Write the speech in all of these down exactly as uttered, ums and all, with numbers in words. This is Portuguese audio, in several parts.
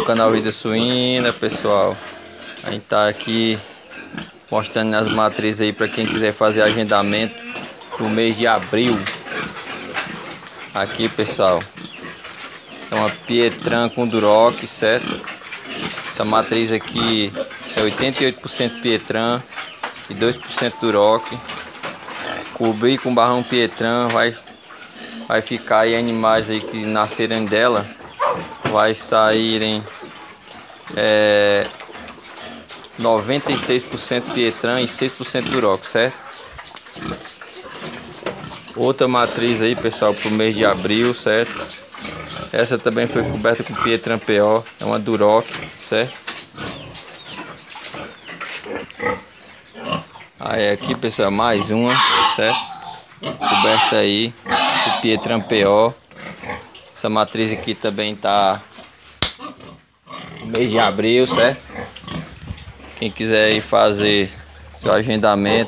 do canal Vida Suína, pessoal. A gente tá aqui mostrando as matrizes aí para quem quiser fazer agendamento no mês de abril. Aqui, pessoal, é uma Pietran com Duroc, certo? Essa matriz aqui é oitenta e oito por cento Pietran e dois por cento Duroc. Cobrir com barrão Pietran vai vai ficar aí animais aí que nascerem dela, vai saírem é, noventa e seis por cento Pietran e seis por cento Duroc, certo? Outra matriz aí, pessoal, pro mês de abril, certo? Essa também foi coberta com Pietran P O, é uma Duroc, certo? Aí aqui, pessoal, mais uma, certo? Coberta aí com Pietran P O. Essa matriz aqui também tá no mês de abril, certo? Quem quiser ir fazer seu agendamento,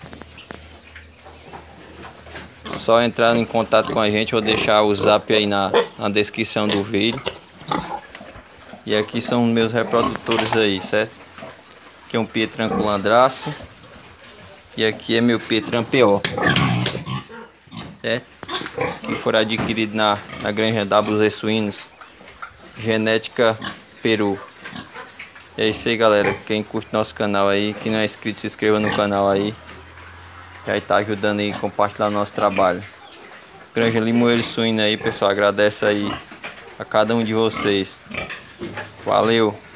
só entrar em contato com a gente. Vou deixar o zap aí na, na descrição do vídeo. E aqui são os meus reprodutores aí, certo? Aqui é um Pietran com landraço. E aqui é meu Pietran P O, certo? Que for adquirido na, na granja W Z Suínos, Genética Peru. É isso aí, galera. Quem curte nosso canal aí, quem não é inscrito, se inscreva no canal aí. Já está ajudando aí a compartilhar nosso trabalho. Granja Limoeiro Suíno aí, pessoal. Agradece aí a cada um de vocês. Valeu!